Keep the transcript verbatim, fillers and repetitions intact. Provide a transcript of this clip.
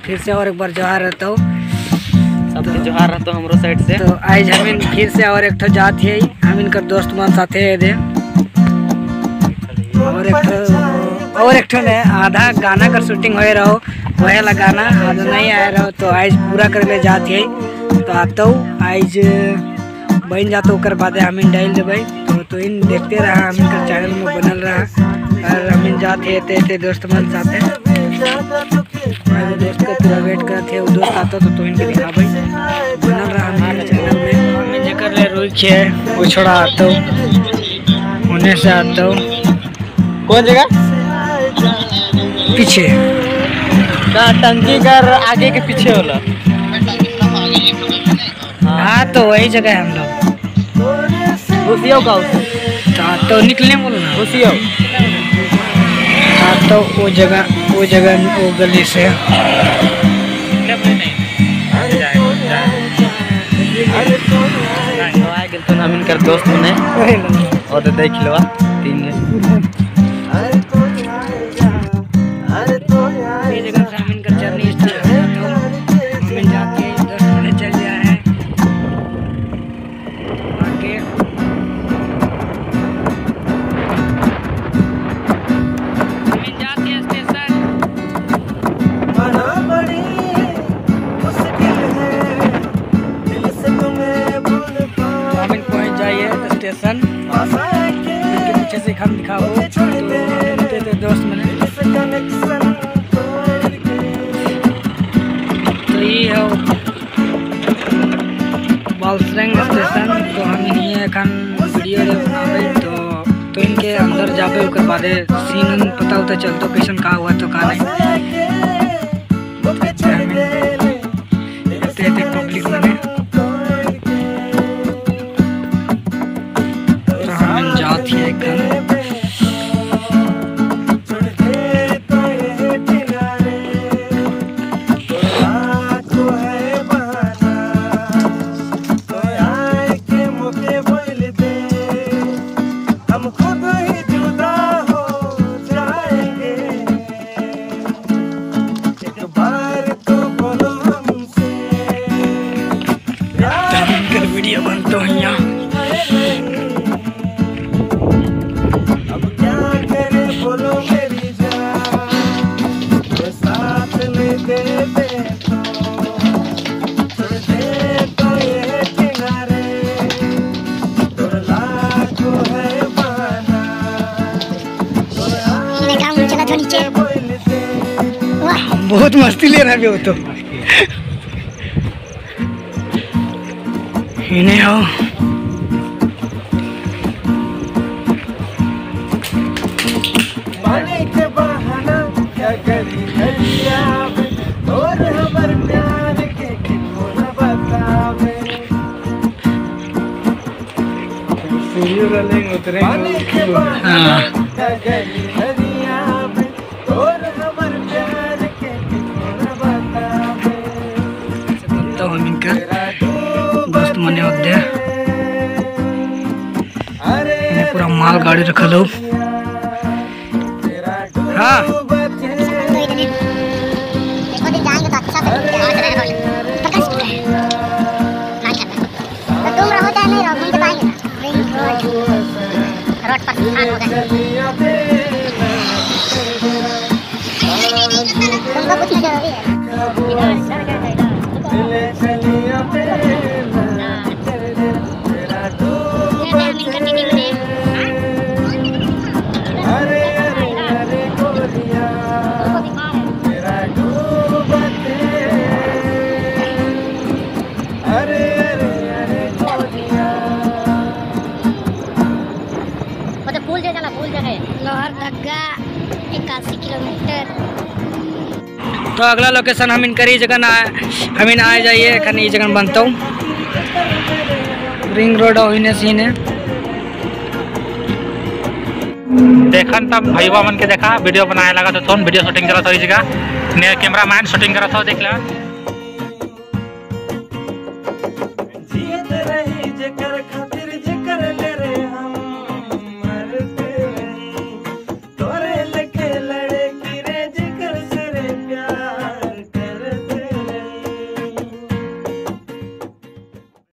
फिर से और एक बार जोहार रहता हूँ। सबके जोहार रहता हूँ हमरो साइड से। तो आज हम फिर से और एक ठो जात है, हम इनकर दोस्त मान साथे है दे और एक ठो और एक ठो ने आधा गाना का शूटिंग हो रहा हो, वह वाला गाना आधा नहीं आया रहो, तो आज पूरा कर ले जात है। तो आता हूँ आज बन जाता हूँ, कर बाद हम इन डाल दे तो तो इन देखते रहा, हम इनका चैनल में बनल रहा और हम इन जाते थे, थे दोस्त मन साथे दोस्त का पूरा वेट करते थे। वो दोस्त आता तो, तो इनके दिखा भाई बनल रहा हमारे चैनल में। हमें जेकर ले रुई है वो छोड़ा आता हूँ, होने से आता हूँ। कौन जगह पीछे का टंकी कर आगे के पीछे होला। हाँ तो वही जगह है हम लोग। घुसियो का तो, तो निकलने बोलना घुसियो। हाँ तो वो जगह वो जगह वो गली से तो हम इनकर दोस्त बने और तो देख लो तीन ये जगह से हम इनका जर्नी स्टार्ट करते हो। हम जाके दस मिनट चल गया है आगे। हम जाते हैं स्टेशन, हम पहुंच जाइए स्टेशन के पीछे से हम दिखाओ तो थे दोस्त मैंने। तो ये है बालसरंग स्टेशन। तो हम ये खान वीडियो बनावे तो तो इनके अंदर जाबे ओकर बारे सीन पता होता चलता कैसन का हुआ तो का नहीं पब्लिक में। तो हम जात ही एक वीडियो बनता हूँ यहाँ। अब क्या करे बोलो मेरी जान, तो साथ में दे दे तो छोड़ दे तो ये किनारे, तो लाखों है बहाना, तो काम चला तो नीचे बोलते। वाह बहुत मस्ती ले रहा है वो तो इन्हें हो पानी के बहाना क्या करी गलिया में, और हमारे प्यार के किनको न बतावे। पानी के बहाना क्या करी गलिया में, और हमारे प्यार के किनको न बतावे। तो हम इनका दोस्त मने होते हैं, पूरा माल गाड़ी रखा लो। हाँ इक्यासी किलोमीटर। तो अगला लोकेशन हम इनकर ही जगह ना हम इन आ जाइए खाने ये जगह बनता हूँ रिंग रोड होने सीने देखन तब भैया मन के देखा वीडियो बनाए लगा तो वीडियो शूटिंग करा था इस जगह कैमरा मैन शूटिंग करा था देख ला।